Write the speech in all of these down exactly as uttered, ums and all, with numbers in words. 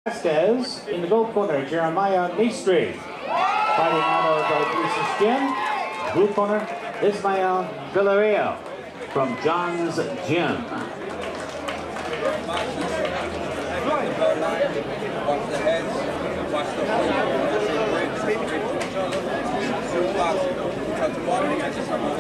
Vasquez. In the gold corner, Jeremiah Maestri. Fighting out of Lisa's Gym. Blue corner, Ismael Villarreal from John's Gym. Watch the heads, watch the cut the bottom, I just have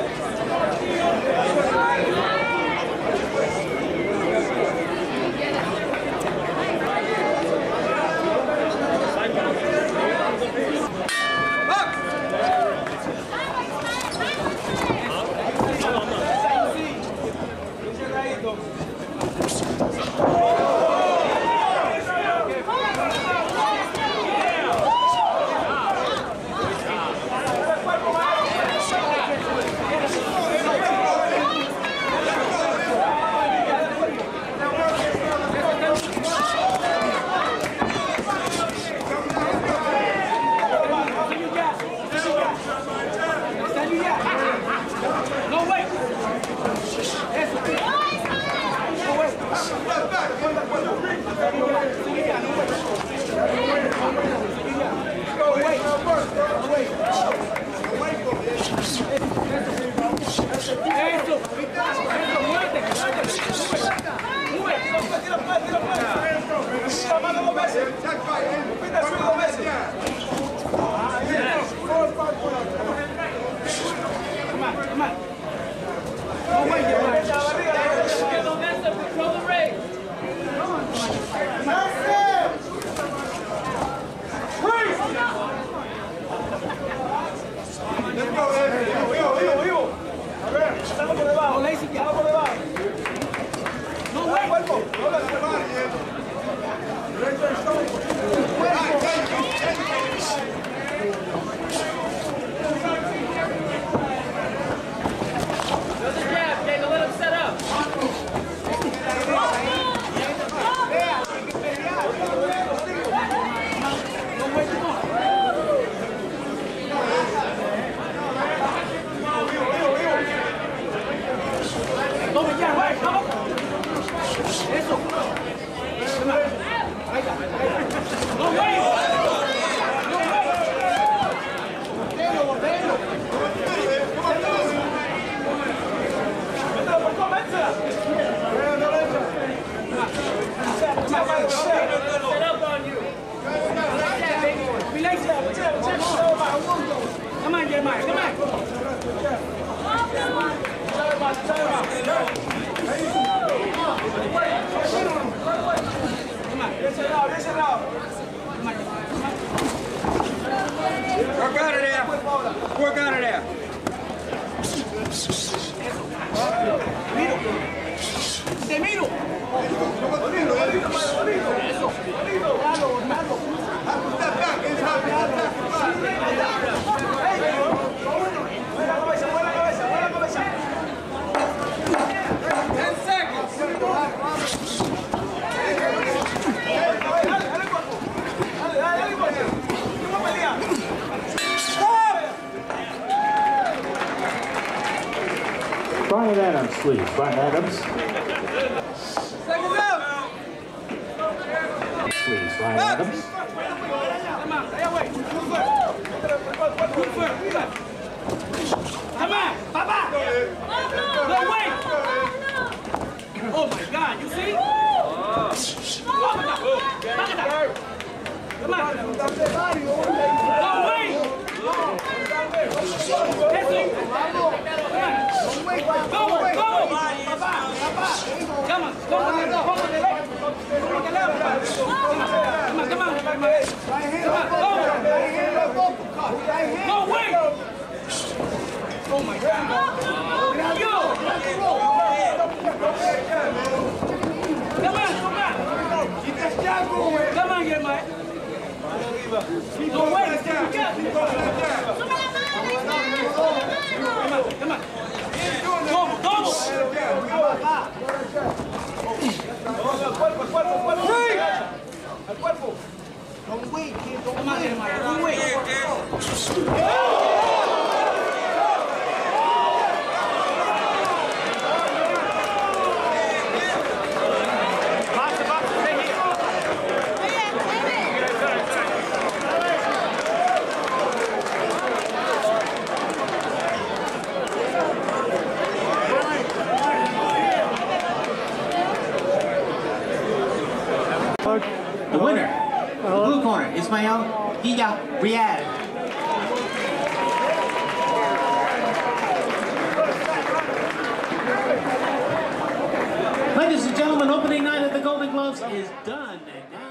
work out of there. Work out of there. Te miro. ten seconds. Brian Adams, please. Brian Adams. Seconds up. Please, Brian Adams. Come on, Papa! No, wait! Oh my God, you see? Come on! No, wait! Go, go! Come on, come on, come on, come on, come on, come on, no, wait! Oh my God! Yo! Come on, come on! Come on, get Mike! No, wait! Come on, come on! Double, double! Al cuerpo. Don't wait, kid. Don't wait. Don't wait. The winner, the blue corner, Ismael Villarreal. Ladies and gentlemen, opening night of the Golden Globes is done. And now